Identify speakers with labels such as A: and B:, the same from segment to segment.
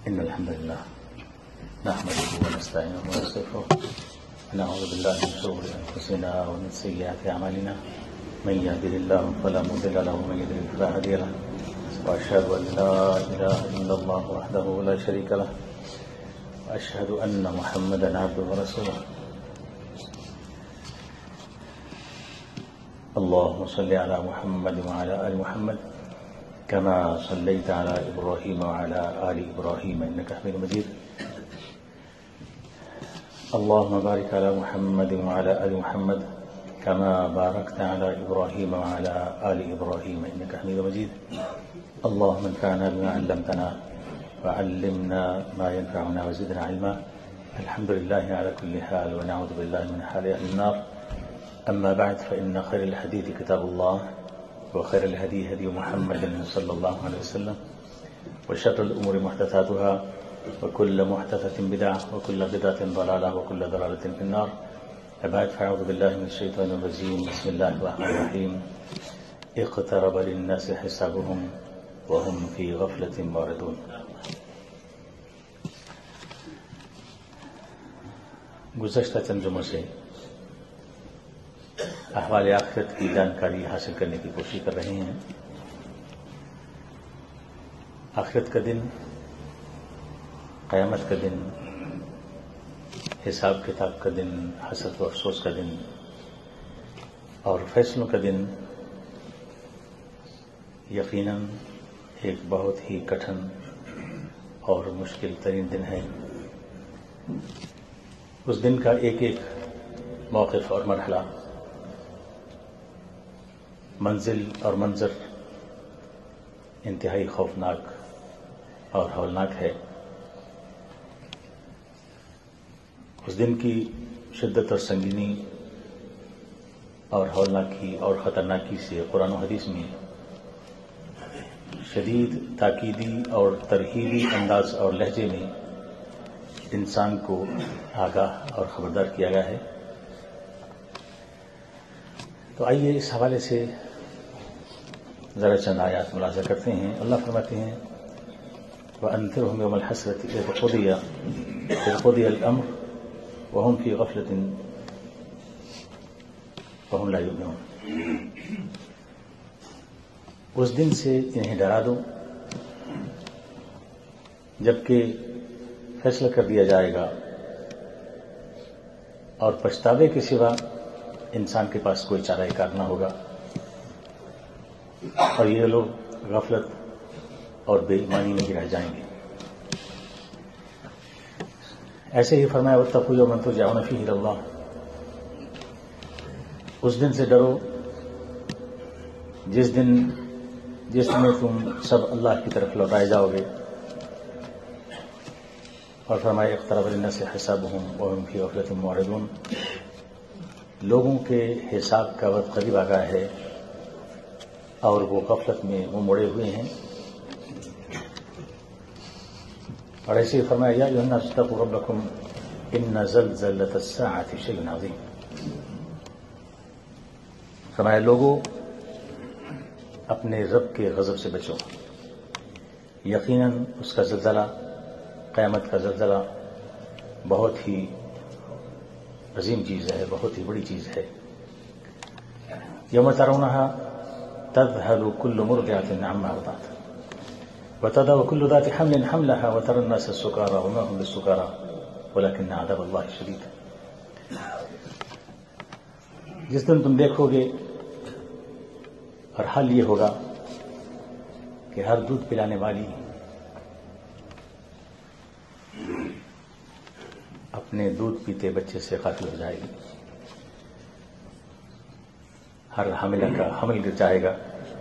A: إن الحمد لله نحمده ونستعينه ونستغفره ونعوذ بالله من شرور أنفسنا ومن سيئات أعمالنا من يهده الله فلا مضل له ومن يضلل فلا هادي له وأشهد أن لا إله إلا الله وحده لا شريك له وأشهد أن محمدا عبده ورسوله اللهم صل على محمد وعلى آل محمد كما صليت على إبراهيم وعلى آل إبراهيم إنك حميد مجيد اللهم بارك على محمد وعلى آل محمد كما باركت على إبراهيم وعلى آل إبراهيم إنك حميد مجيد اللهم انفعنا بما علمتنا وعلمنا ما ينفعنا وزدنا علما الحمد لله على كل حال ونعوذ بالله من حال أهل النار أما بعد فإن خير الحديث كتاب الله وخير الهدي هدي محمد صلى الله عليه وسلم وشر الأمور محدثاتها وكل محدثة بدعة وكل بدعة ضلالة وكل ضلالة في النار أبعد فأعوذ بالله من الشيطان الرجيم بسم الله الرحمن الرحيم اقترب للناس حسابهم وهم في غفلة معرضون گزشتہ چند جمعوں سے احوال آخرت کی جانکاری حاصل کرنے کی کوشش کر رہے ہیں. آخرت کا دن، قیامت کا دن، حساب کتاب کا دن، حسرت و افسوس کا دن اور فیصلوں کا دن یقیناً ایک بہت ہی کٹھن اور مشکل ترین دن ہے. اس دن کا ایک ایک موقف اور مرحلہ، منزل اور منظر انتہائی خوفناک اور ہولناک ہے. اس دن کی شدت اور سنگینی اور ہولناکی اور خطرناکی سے قرآن و حدیث میں شدید تاکیدی اور ترہیبی انداز اور لہجے میں انسان کو آگاہ اور خبردار کیا گیا ہے. تو آئیے اس حوالے سے ذرا چند آیات ملاحظہ کرتے ہیں. اللہ فرماتے ہیں وَأَنذِرْهُمْ يَوْمَ الْحَسْرَةِ إِذْ قُضِيَ الْأَمْرُ وَهُمْ فِي غَفْلَةٍ وَهُمْ لَا يُؤْمِنُونَ. اس دن سے انہیں ڈرا دو جبکہ فیصلہ کر دیا جائے گا اور پچھتاوے کے سوا انسان کے پاس کوئی چارہ کار نہ ہوگا، اور یہ لوگ غفلت اور بے ایمانی میں گرائے جائیں گے. ایسے ہی فرمایا واتقوا یوما ترجعون فیہ الی اللہ. اس دن سے ڈرو جس میں تم سب اللہ کی طرف لوٹائے جاؤ گے. اور فرمایا اقترب للناس حسابهم وهم فی غفلۃ معرضون. لوگوں کے حساب کا وقت قریب آ گیا ہے اور وہ غفلت میں منہ موڑے ہوئے ہیں. اور ایسے ہی فرمایا یا ایھا الناس اتقوا ربکم ان زلزلۃ الساعۃ شیء عظیم. فرمایا لوگوں اپنے رب کے غضب سے بچو، یقیناً اس کا زلزلہ، قیامت کا زلزلہ بہت ہی عظیم چیز ہے، بہت ہی بڑی چیز ہے. یوم ترونها تذهل كل مرضعة عما أرضعت وتضع كل ذات حمل حملها وترى الناس سكارى وما هم بالسكارى ولكن عذاب الله شديد. جس دن تم دیکھو گے اور حال یہ ہوگا کہ ہر دودھ پلانے والی اپنے دودھ پیتے بچے سے غافل ہو جائے گی، ہر حاملہ کا حمل گر جائے گا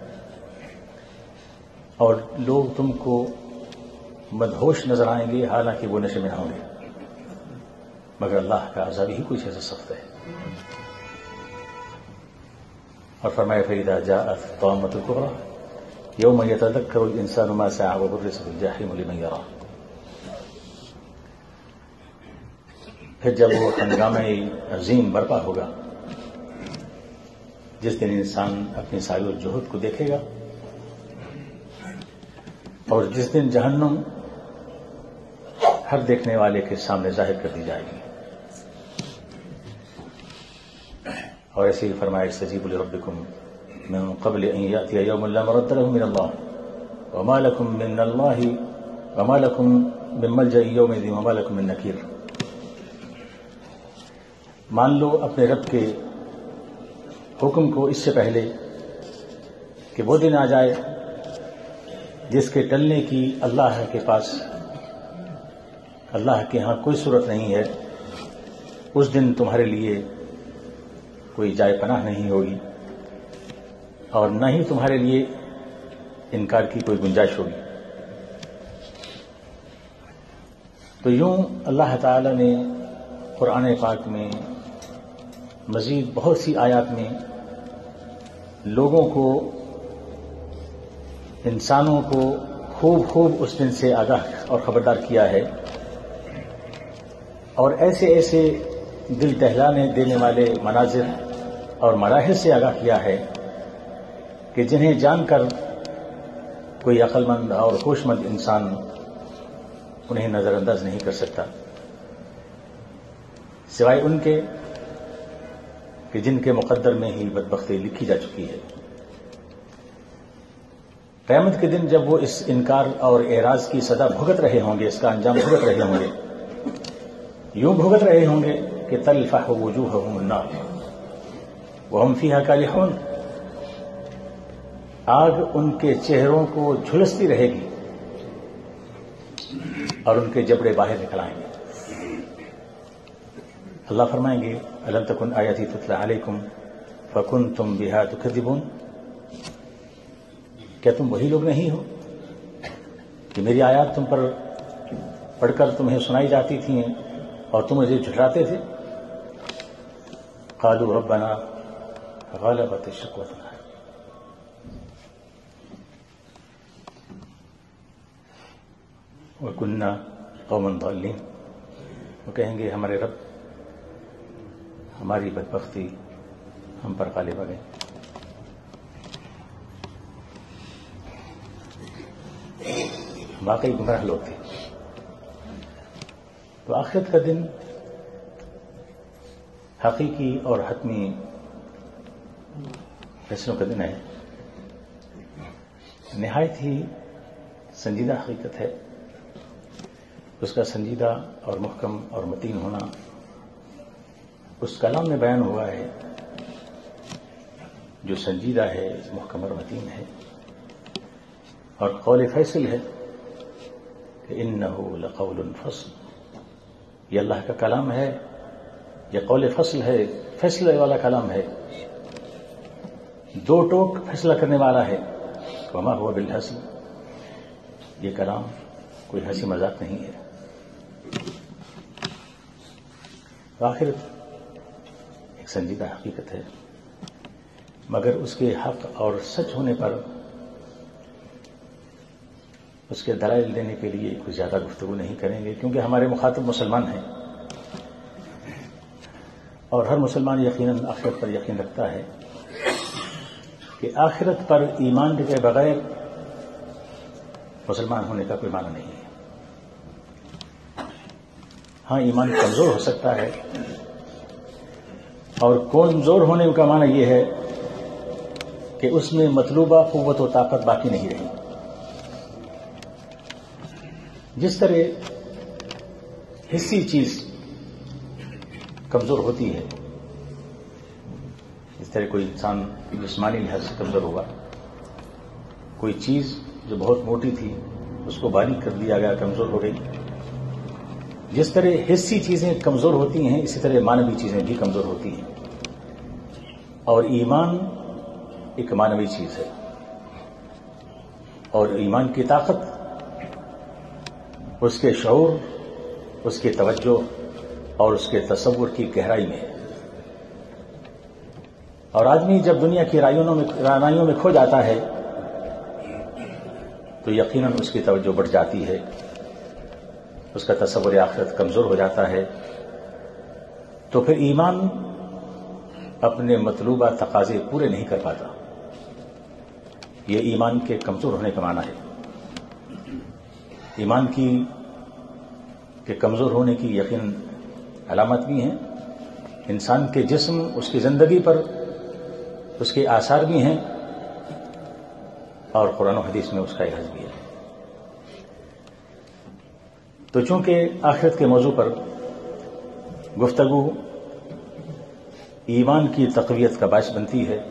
A: اور لوگ تم کو مدہوش نظر آئیں گے حالانکہ وہ نشے میں ہوں گے، مگر اللہ کا عذاب ہی کچھ ایسا سخت ہے. اور فرمایا فَإِذَا جَاءَتِ الطَّامَّةُ الْكُبْرَى يَوْمَ يَتَذَكَّرُ الْإِنسَانُ مَا سَعَى وَبُرِّزَتِ الْجَحِيمُ لِمَنْ يَرَىٰ. پھر جب وہ ہنگامہ عظیم برپا ہوگا جس دن انسان اپنے سعی و جہد کو دیکھے گا اور جس دن جہنم ہر دیکھنے والے کے سامنے ظاہر کر دی جائے گی. اور ایسے ہی فرمایا استجیبوا لربکم من قبل ان یأتی یوم لا مرد له من اللہ وما لکم من اللہ وما لکم من ملجأ یومئذ وما لکم من نکیر. مان لو اپنے رب کے حکم کو اس سے پہلے کہ وہ دن آ جائے جس کے ٹلنے کی اللہ کے پاس، اللہ کے ہاں کوئی صورت نہیں ہے. اس دن تمہارے لیے کوئی جائے پناہ نہیں ہوگی اور نہ ہی تمہارے لیے انکار کی کوئی گنجائش ہوگی. تو یوں اللہ تعالی نے قرآن پاک میں مزید بہت سی آیات میں لوگوں کو، انسانوں کو خوب اس دن سے آگاہ اور خبردار کیا ہے، اور ایسے دل دہلانے دینے والے مناظر اور مراحل سے آگاہ کیا ہے کہ جنہیں جان کر کوئی عقل مند اور ہوش مند انسان انہیں نظر انداز نہیں کر سکتا، سوائے ان کے کہ جن کے مقدر میں ہی بدبختی لکھی جا چکی ہے. قیامت کے دن جب وہ اس انکار اور اعراض کی سزا بھگت رہے ہوں گے، اس کا انجام بھگت رہے ہوں گے، یوں بھگت رہے ہوں گے کہ تلفح وجوہہم النار وہم فیہا کالحون، آگ ان کے چہروں کو جھلستی رہے گی اور ان کے جبڑے باہر نکل آئیں گے. اللہ فرمائیں گے الم تکن آیاتی تتلی علیکم فکنتم بہا تکذبون، کیا تم وہی لوگ نہیں ہو کہ میری آیات تم پر پڑھ کر تمہیں سنائی جاتی تھیں اور تم مجھے جھٹلاتے تھے؟ قالوا ربنا غلبت شقوتنا، وكنا قوما ضالين، وہ کہیں گے ہمارے رب ہماری بدبختی ہم پر غالب آ گئی. واقعی گمراہ لوگ تھے. تو آخرت کا دن حقیقی اور حتمی فیصلوں کا دن ہے، نہایت ہی سنجیدہ حقیقت ہے. اس کا سنجیدہ اور محکم اور متین ہونا اس کلام میں بیان ہوا ہے جو سنجیدہ ہے، محکم اور متین ہے، اور قول فیصل ہے کہ انہ لقول فصل، یہ اللہ کا کلام ہے، یہ قول فصل ہے، فیصلے والا کلام ہے، دو ٹوک فیصلہ کرنے والا ہے. وما هو بالحزل، یہ کلام کوئی ہنسی مذاق نہیں ہے. آخرت ایک سنجیدہ حقیقت ہے، مگر اس کے حق اور سچ ہونے پر اس کے دلائل دینے کے لیے کچھ زیادہ گفتگو نہیں کریں گے، کیونکہ ہمارے مخاطب مسلمان ہیں اور ہر مسلمان یقیناً آخرت پر یقین رکھتا ہے کہ آخرت پر ایمان کے بغیر مسلمان ہونے کا کوئی معنی نہیں ہے. ہاں ایمان کمزور ہو سکتا ہے، اور کمزور ہونے کا معنی یہ ہے کہ اس میں مطلوبہ قوت و طاقت باقی نہیں رہی. جس طرح حصی چیز کمزور ہوتی ہے، اس طرح کوئی انسان جسمانی لحاظ سے کمزور ہوگا، کوئی چیز جو بہت موٹی تھی اس کو باریک کر دیا گیا، کمزور ہو گئی. جس طرح حصی چیزیں کمزور ہوتی ہیں، اسی طرح مانوی چیزیں بھی کمزور ہوتی ہیں، اور ایمان ایک مانوی چیز ہے. اور ایمان کی طاقت اس کے شعور، اس کے توجہ اور اس کے تصور کی گہرائی میں ہے. اور آدمی جب دنیا کی رعنائیوں میں کھو جاتا ہے تو یقیناً اس کی توجہ بڑھ جاتی ہے، اس کا تصور آخرت کمزور ہو جاتا ہے. تو پھر ایمان اپنے مطلوبہ تقاضے پورے نہیں کر پاتا. یہ ایمان کے کمزور ہونے کا معنی ہے. ایمان کی کے کمزور ہونے کی یقیناً علامات بھی ہیں. انسان کے جسم، اس کی زندگی پر اس کے آثار بھی ہیں، اور قرآن و حدیث میں اس کا احاطہ بھی ہے. تو چونکہ آخرت کے موضوع پر گفتگو ایمان کی تقویت کا باعث بنتی ہے،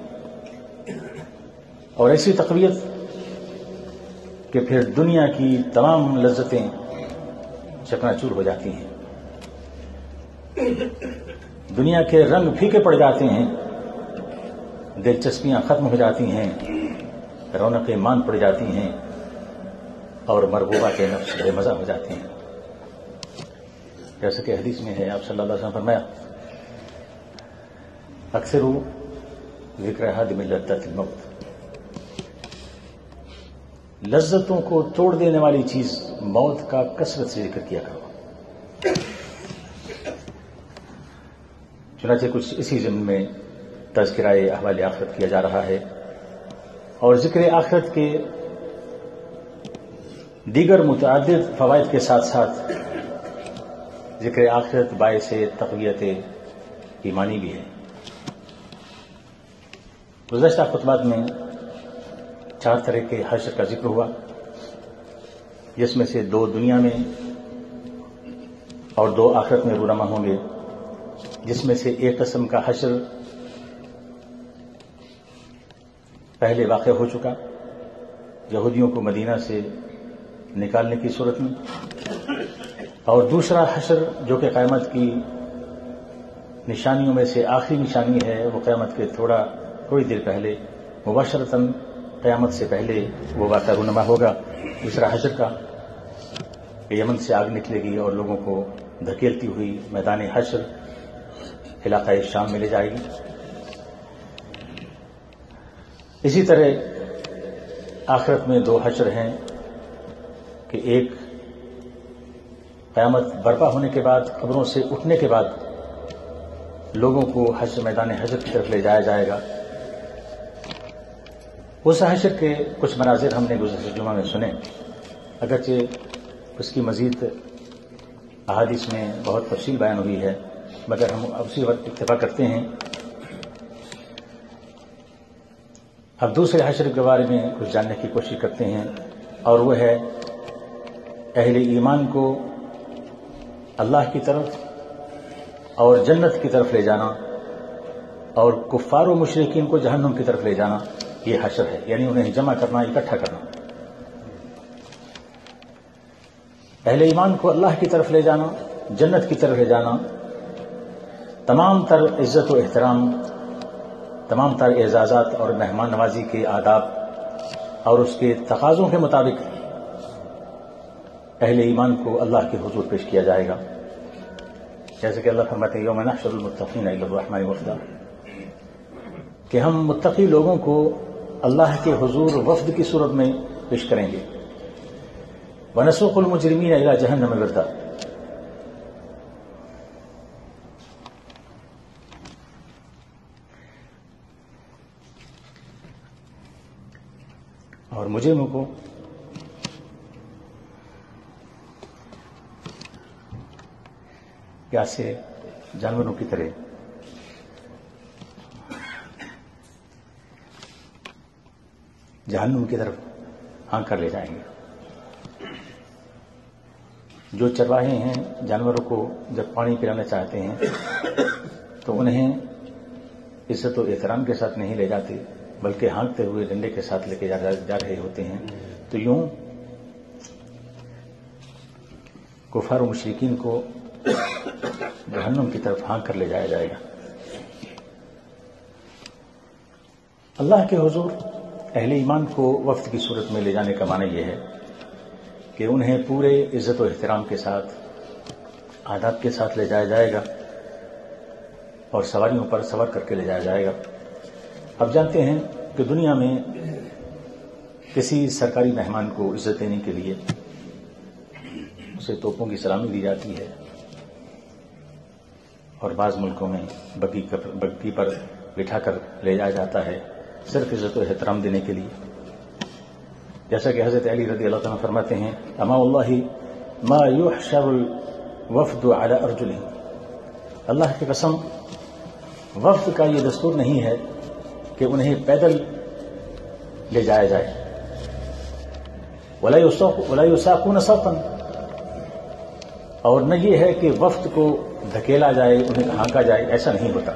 A: اور ایسی تقویت کہ پھر دنیا کی تمام لذتیں چکناچور ہو جاتی ہیں، دنیا کے رنگ پھیکے پڑ جاتے ہیں، دلچسپیاں ختم ہو جاتی ہیں، رونقیں مان پڑ جاتی ہیں، اور مرغوبات نفس بے مزہ ہو جاتے ہیں. جیسا کہ حدیث میں ہے، آپ صلی اللہ علیہ وسلم فرمایا، اکثر ذکر ہادم لذات الموت، لذتوں کو توڑ دینے والی چیز موت کا کثرت سے ذکر کیا کرو. چنانچہ کچھ اسی ضمن میں تذکرہ احوال آخرت کیا جا رہا ہے، اور ذکر آخرت کے دیگر متعدد فوائد کے ساتھ ساتھ ذکر آخرت باعث تقویت ایمانی بھی ہے. گزشتہ خطبات میں 4 طرح کے حشر کا ذکر ہوا، جس میں سے 2 دنیا میں اور 2 آخرت میں رونما ہوں گے، جس میں سے ایک قسم کا حشر پہلے واقع ہو چکا، یہودیوں کو مدینہ سے نکالنے کی صورت میں، اور دوسرا حشر جو کہ قیامت کی نشانیوں میں سے آخری نشانی ہے، وہ قیامت کے تھوڑی دیر پہلے مباشرتاً قیامت سے پہلے وہ واقعہ رونما ہوگا. دوسرا حشر کا کہ یمن سے آگ نکلے گی اور لوگوں کو دھکیلتی ہوئی میدان حشر علاقہ شام میں لے جائے گی. اسی طرح آخرت میں 2 حشر ہیں کہ ایک قیامت برپا ہونے کے بعد، قبروں سے اٹھنے کے بعد لوگوں کو میدان حشر کی طرف لے جایا جائے گا. اس حشر کے کچھ مناظر ہم نے گزشتہ جمعہ میں سنے، اگرچہ اس کی مزید احادیث میں بہت تفصیل بیان ہوئی ہے، مگر ہم اسی وقت اکتفا کرتے ہیں. اب دوسرے حشر کے بارے میں کچھ جاننے کی کوشش کرتے ہیں، اور وہ ہے اہل ایمان کو اللہ کی طرف اور جنت کی طرف لے جانا، اور کفار و مشرکین کو جہنم کی طرف لے جانا. یہ حشر ہے، یعنی انہیں جمع کرنا، اکٹھا کرنا. اہل ایمان کو اللہ کی طرف لے جانا، جنت کی طرف لے جانا، تمام تر عزت و احترام، تمام تر اعزازات اور مہمان نوازی کے آداب اور اس کے تقاضوں کے مطابق اہل ایمان کو اللہ کے حضور پیش کیا جائے گا. جیسے کہ اللہ فرماتے ہیں، یوم نحشر المتقین الی الرحمن وفدا، کہ ہم متقی لوگوں کو اللہ کے حضور وفد کی صورت میں پیش کریں گے. ونسوق المجرمین الی جہنم وردا، اور مجرموں کو سے جانوروں کی طرح جہنم کی طرف ہانک کر لے جائیں گے. جو چرواہے ہیں جانوروں کو جب پانی پلانا چاہتے ہیں تو انہیں عزت و احترام کے ساتھ نہیں لے جاتے، بلکہ ہانکتے ہوئے ڈنڈے کے ساتھ لے کے جا رہے ہوتے ہیں. تو یوں کفار و مشرکین کو جہنم کی طرف ہانک کر لے جایا جائے گا. اللہ کے حضور اہل ایمان کو وفد کی صورت میں لے جانے کا معنی یہ ہے کہ انہیں پورے عزت و احترام کے ساتھ، آداب کے ساتھ لے جایا جائے گا، اور سواریوں پر سوار کر کے لے جایا جائے گا. اب جانتے ہیں کہ دنیا میں کسی سرکاری مہمان کو عزت دینے کے لیے اسے توپوں کی سلامی دی جاتی ہے، اور بعض ملکوں میں بگی پر بٹھا کر لے جایا جاتا ہے صرف عزت و احترام دینے کے لیے. جیسا کہ حضرت علی رضی اللہ عنہ فرماتے ہیں، اما واللہ ما يحشر وفد على ارجلهم، اللہ کی قسم وفد کا یہ دستور نہیں ہے کہ انہیں پیدل لے جایا جائے، ولا يساقون سوقا، اور نہ یہ ہے کہ وفد کو دھکیلا جائے، انہیں ہانکا جائے، ایسا نہیں ہوتا.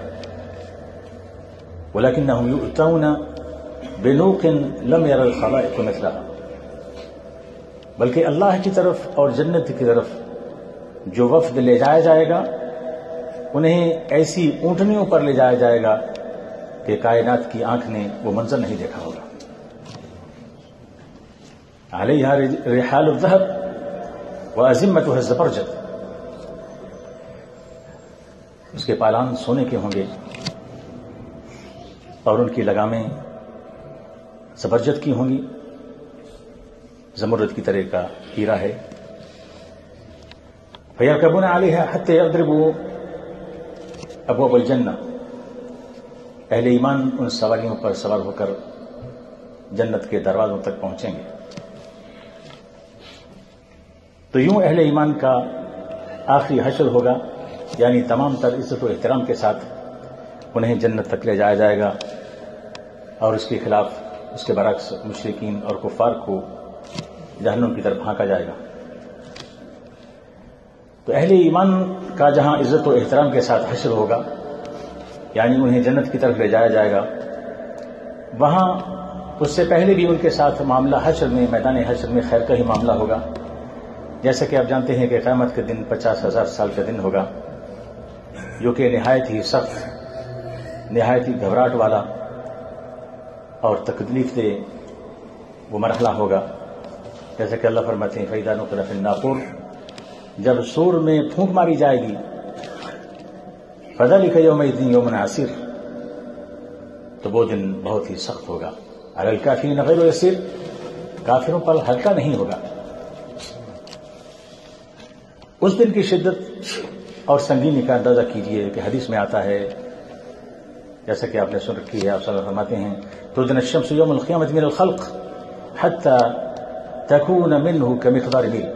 A: ولكنهم يؤتون بنوق لم ير الخلائق مثلها، بلکہ اللہ کی طرف اور جنت کی طرف جو وفد لے جایا جائے گا انہیں ایسی اونٹنیوں پر لے جایا جائے گا کہ کائنات کی آنکھ نے وہ منظر نہیں دیکھا ہوگا. علیہا رحال الذهب وازمتها الزبرجد، اس کے پالان سونے کے ہوں گے اور ان کی لگامیں زبرجد کی ہوں گی، زمرد کی طرح کا ہیرا ہے. فیرکبون علیہا حتی یضربوا ابواب الجنہ، اہل ایمان ان سواریوں پر سوار ہو کر جنت کے دروازوں تک پہنچیں گے. تو یوں اہل ایمان کا آخری حشر ہوگا، یعنی تمام تر عزت و احترام کے ساتھ انہیں جنت تک لے جایا جائے گا، اور اس کے خلاف، اس کے برعکس مشرکین اور کفار کو جہنم کی طرف ہانکا جائے گا. تو اہل ایمان کا جہاں عزت و احترام کے ساتھ حشر ہوگا، یعنی انہیں جنت کی طرف لے جایا جائے گا، وہاں اس سے پہلے بھی ان کے ساتھ معاملہ حشر میں، میدان حشر میں خیر کا ہی معاملہ ہوگا. جیسا کہ آپ جانتے ہیں کہ قیامت کے دن 50,000 سال کا دن ہوگا، جو کہ نہایت ہی سخت، نہایت ہی گھبراہٹ والا اور تکلیف دہ وہ مرحلہ ہوگا. جیسا کہ اللہ فرماتے ہیں فَإِذَا نُقِرَ فِي النَّاقُورِ، جب سور میں پھونک ماری جائے گی، فَذَلِكَ يَوْمَئِذٍ يَوْمٌ عَسِيرٌ، تو وہ دن بہت ہی سخت ہوگا. عَلَى الْكَافِرِينَ غَيْرُ يَسِيرٌ، کافروں پر ہلکا نہیں ہوگا. اس دن کی شدت اور سنگینی کا اندازہ کیجئے کہ حدیث میں آتا ہے، جیسا کہ آپ نے سن رکھی ہے، آپ صلی اللہ علیہ وسلم فرماتے ہیں تُدْنَى الشَّمْسُ يَوْمَ الْقِيَامَةِ مِنَ الْخَلْقِ حَتَّى تَكُونَ مِنْهُ كَمِقْدَارِ مِيلٍ،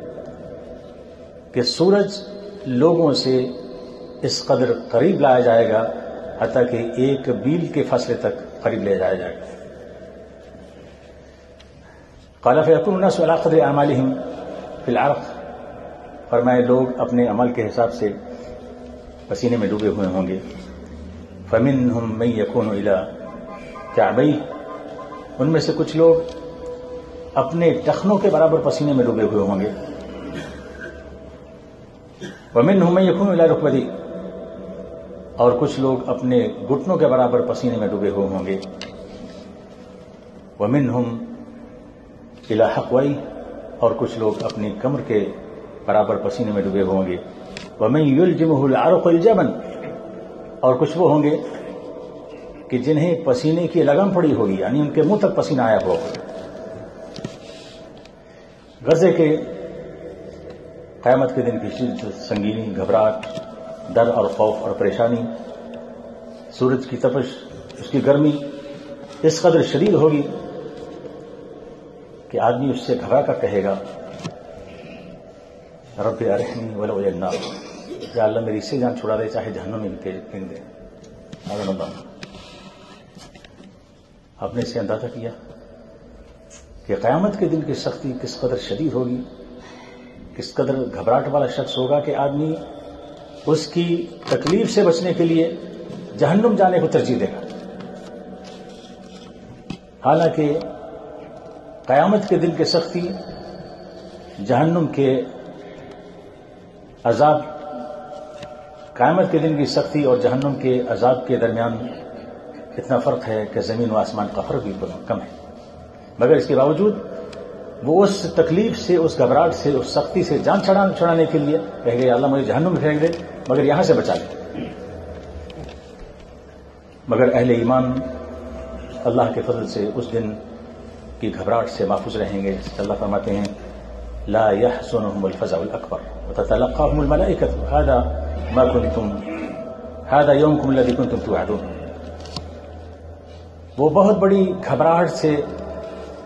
A: کہ سورج لوگوں سے اس قدر قریب لایا جائے گا حتیٰ کہ ایک میل کے فاصلے تک قریب لے جایا جائے گا. قَالَ فَيَكُونُ النَّاسُ عَلَىٰ قَدْرِ أَعْمَالِهِمْ فِي الْعَرْقِ، فرمائے لوگ اپنے عمل کے حساب سے پسینے میں ڈوبے ہوئے ہوں گے. فَمِنْهُمْ مَنْ يَكُونُ إِلَىٰ كَعْبَيْهِ، ان میں سے کچھ لوگ اپنے ٹخنوں کے برابر پسینے میں ڈوبے ہوئے ہوں گے. وَمِنْهُمْ مَنْ يَكُونُ إِلَىٰ رُكْبَتَيْهِ، اور کچھ لوگ اپنے گھٹنوں کے برابر پسینے میں ڈوبے ہوئے ہوں گے. وَمِنْهُمْ إِلَىٰ حَقْوَيْهِ، اور کچھ لوگ اپنی کمر کے برابر پسینے میں ڈوبے ہوں گے. وَمَنْ يُلْجِمُهُ الْعَرْقُ الْجَبَنَ، اور کچھ وہ ہوں گے کہ جنہیں پسینے کی لگام پڑی ہوگی، یعنی ان کے منہ تک پسینہ آیا ہوا ہوگا. غرضے کے قیامت کے دن کی شدت، سنگینی، گھبراہٹ، ڈر اور خوف اور پریشانی، سورج کی تپش، اس کی گرمی اس قدر شدید ہوگی کہ آدمی اس سے گھبرا کر کہے گا رب ارحمنی ولو الی النار، یا اللہ میری اس سے جان چھڑا دے چاہے جہنم میں پھینک دے. آپ نے اسے اندازہ کیا کہ قیامت کے دن کی سختی کس قدر شدید ہوگی، کس قدر گھبراہٹ والا شخص ہوگا کہ آدمی اس کی تکلیف سے بچنے کے لیے جہنم جانے کو ترجیح دے گا. حالانکہ قیامت کے دن کی سختی، جہنم کے عذاب، قیامت کے دن کی سختی اور جہنم کے عذاب کے درمیان اتنا فرق ہے کہ زمین و آسمان کا فرق بھی کم ہے. مگر اس کے باوجود وہ اس تکلیف سے، اس گھبراہٹ سے، اس سختی سے جان چھڑانے کے لیے کہے گا اللہ مجھے جہنم میں پھینک دے مگر یہاں سے بچا لے. مگر اہل ایمان اللہ کے فضل سے اس دن کی گھبراہٹ سے محفوظ رہیں گے. اللہ فرماتے ہیں لا يحزنهم الفزع الاكبر وتتلقاهم الملائكة هذا يومكم الذي كنتم توعدون. وہ بہت بڑی گھبراہٹ سے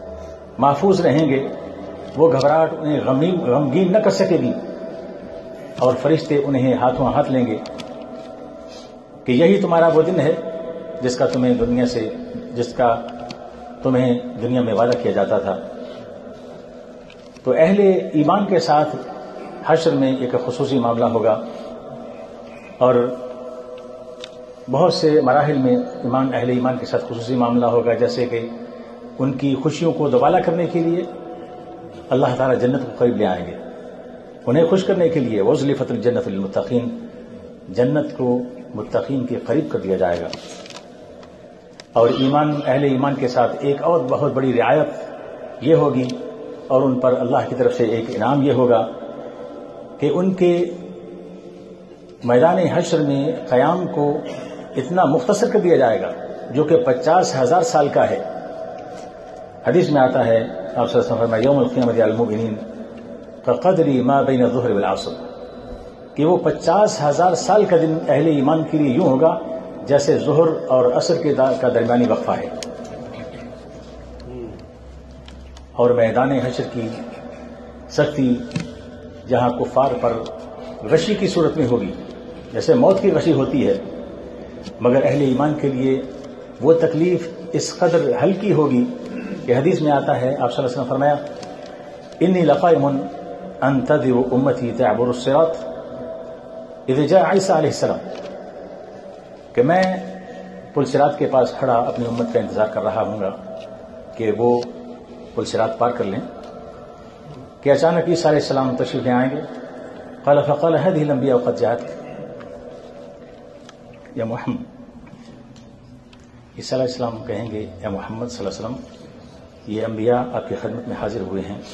A: محفوظ رہیں گے، وہ گھبراہٹ انہیں غمگین نہ کر سکے گی اور فرشتے انہیں ہاتھوں ہاتھ لیں گے کہ یہی تمہارا وہ دن ہے جس کا تمہیں دنیا میں وعدہ کیا جاتا تھا. تو اہل ایمان کے ساتھ حشر میں ایک خصوصی معاملہ ہوگا، اور بہت سے مراحل میں اہل ایمان کے ساتھ خصوصی معاملہ ہوگا، جیسے کہ ان کی خوشیوں کو دوبالا کرنے کے لیے اللہ تعالیٰ جنت کو قریب لے آئیں گے. انہیں خوش کرنے کے لیے وَأُزْلِفَتِ الْجَنَّةُ لِلْمُتَّقِينَ، جنت کو متقین کے قریب کر دیا جائے گا. اور اہل ایمان کے ساتھ ایک اور بہت بڑی رعایت یہ ہوگی، اور ان پر اللہ کی طرف سے ایک انعام یہ ہوگا کہ ان کے میدان حشر میں قیام کو اتنا مختصر کر دیا جائے گا جو کہ 50,000 سال کا ہے. حدیث میں آتا ہے آپ صلی اللہ علیہ وسلم فرمایا یوم القیامۃ علی المؤمنین کقدر ما بین الظہر والعصر، کہ وہ 50,000 سال کا دن اہل ایمان کے لیے یوں ہوگا جیسے ظہر اور عصر کا درمیانی وقفہ ہے. اور میدان حشر کی سختی جہاں کفار پر غشی کی صورت میں ہوگی، جیسے موت کی غشی ہوتی ہے، مگر اہل ایمان کے لیے وہ تکلیف اس قدر ہلکی ہوگی کہ حدیث میں آتا ہے آپ صلی اللہ علیہ وسلم فرمایا انی لقائم انتظر امتی تعبر الصراط اذ جاء عیسیٰ علیہ السلام، کہ میں پل صراط کے پاس کھڑا اپنی امت کا انتظار کر رہا ہوں گا کہ وہ پل صراط پار کر لیں کہ اچانک عیسیٰ علیہ السلام تشریف لے آئیں گے. قال فقال هذه الانبیاء قد جاءت، یا محمد، عیسیٰ علیہ السلام کہیں گے یا محمد صلی اللہ علیہ وسلم یہ انبیاء آپ کی خدمت میں حاضر ہوئے ہیں.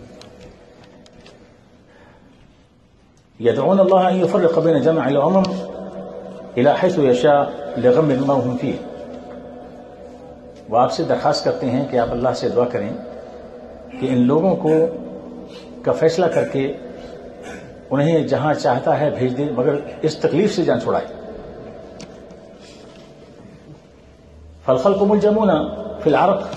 A: يدعون الله ان يفرق بين جمع الامم الى حيث يشاء لغم ما هم فيه، وہ آپ سے درخواست کرتے ہیں کہ آپ اللہ سے دعا کریں کہ ان لوگوں کا فیصلہ کر کے انہیں جہاں چاہتا ہے بھیج دے، مگر اس تکلیف سے جان چھڑائے. فالخلق ملجمون فی العرق،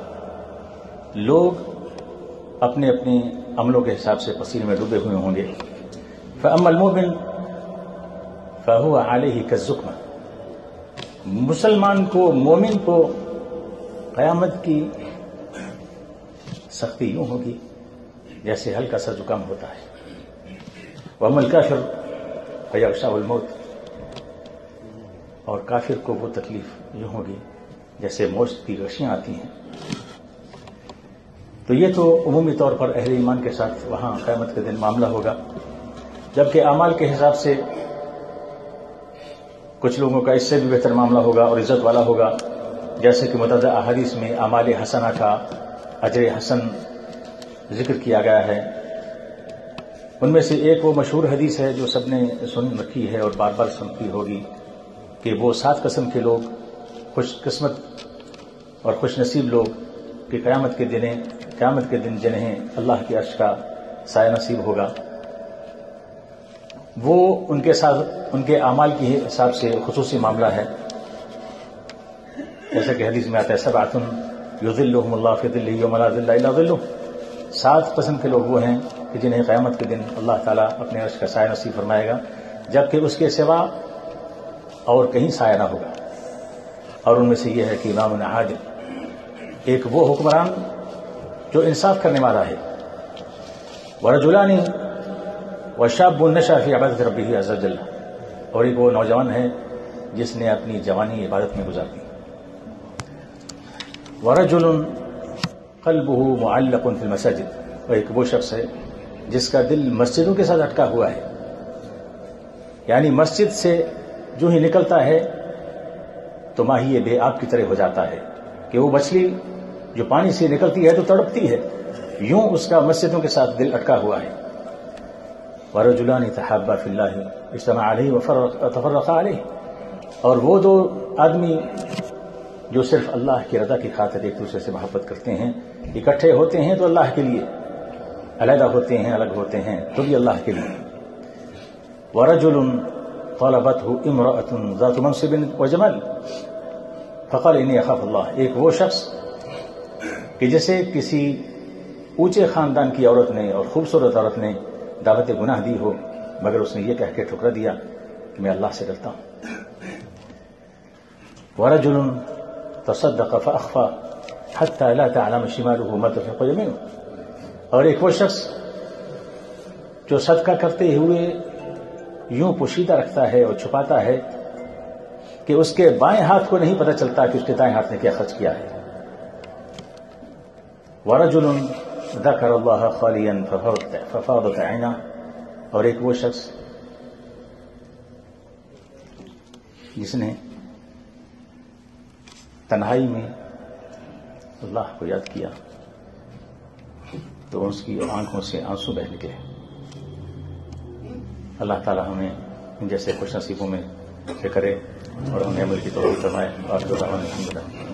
A: لوگ اپنے اپنے عملوں کے حساب سے پسینے میں ڈوبے ہوئے ہوں گے. فاما المؤمن فهو علیہ کالزکمہ، مسلمان کو، مومن کو قیامت کی سختی یوں ہوگی جیسے ہلکا سا زکام ہوتا ہے. واما الکافر فیغشاہ الموت، اور کافر کو وہ تکلیف یوں ہوگی جیسے موت کی غشیاں آتی ہیں. تو یہ تو عمومی طور پر اہل ایمان کے ساتھ وہاں قیامت کے دن معاملہ ہوگا، جبکہ اعمال کے حساب سے کچھ لوگوں کا اس سے بھی بہتر معاملہ ہوگا اور عزت والا ہوگا، جیسے کہ متعدد احادیث میں اعمال حسنہ کا اجر حسن ذکر کیا گیا ہے. ان میں سے ایک وہ مشہور حدیث ہے جو سب نے سن رکھی ہے اور بار بار سنتی ہوگی کہ وہ 7 قسم کے لوگ، خوش قسمت اور خوش نصیب لوگ کہ قیامت کے دن جنہیں اللہ کے عرش کا سایہ نصیب ہوگا، وہ ان کے ساتھ ان کے اعمال کے حساب سے خصوصی معاملہ ہے. جیسا کہ حدیث میں آتا ہے سبعۃ یظلھم اللہ فی ظلہ یوم لا ظل الا ظلہ، 7 قسم کے لوگ وہ ہیں کہ جنہیں قیامت کے دن اللہ تعالیٰ اپنے عرش کا سایہ نصیب فرمائے گا، جبکہ اس کے سوا اور کہیں سایہ نہ ہوگا. اور ان میں سے یہ ہے کہ امام عادل، ایک وہ حکمران جو انصاف کرنے والا ہے. ورجلان وشاب نشأ فی عبادۃ ربہ عز وجل، اور ایک وہ نوجوان ہے جس نے اپنی جوانی عبادت میں گزار دی. ورجل قلبہ معلق فی المساجد، اور ایک وہ شخص ہے جس کا دل مسجدوں کے ساتھ اٹکا ہوا ہے، یعنی مسجد سے جو ہی نکلتا ہے تو ماہی بے آب کی طرح ہو جاتا ہے کہ وہ مچھلی جو پانی سے نکلتی ہے تو تڑپتی ہے، یوں اس کا مسجدوں کے ساتھ دل اٹکا ہوا ہے. ورجلان تحابا فی اللہ اجتمع علیہ وتفرقا علیہ، اور وہ 2 آدمی جو صرف اللہ کی رضا کی خاطر ایک دوسرے سے محبت کرتے ہیں، اکٹھے ہوتے ہیں تو اللہ کے لیے، علیحدہ ہوتے ہیں، الگ ہوتے ہیں تو بھی اللہ کے لیے. ورجل طلبته امرأة ذات منصب وجمال فقال انی اخاف اللہ، ایک وہ شخص کہ جسے کسی اونچے خاندان کی عورت نے اور خوبصورت عورت نے دعوت گناہ دی ہو، مگر اس نے یہ کہہ کے ٹھکرا دیا کہ میں اللہ سے ڈرتا ہوں. ورجل تصدق فأخفى حتى لا تعلم شماله ما تنفق يمينه. اور ایک وہ شخص جو صدقہ کرتے ہوئے یوں پوشیدہ رکھتا ہے اور چھپاتا ہے کہ اس کے بائیں ہاتھ کو نہیں پتہ چلتا کہ اس کے دائیں ہاتھ نے کیا خرچ کیا ہے. ورجل ذکر اللہ خالیا ففاضت عینہ. اور ایک وہ شخص جس نے تنہائی میں اللہ کو یاد کیا تو اس کی آنکھوں سے آنسو بہہ نکلے. اللہ تعالی ہمیں ان جیسے خوش نصیبوں میں سے کرے اور ہمیں عمل کی توفیق فرمائے.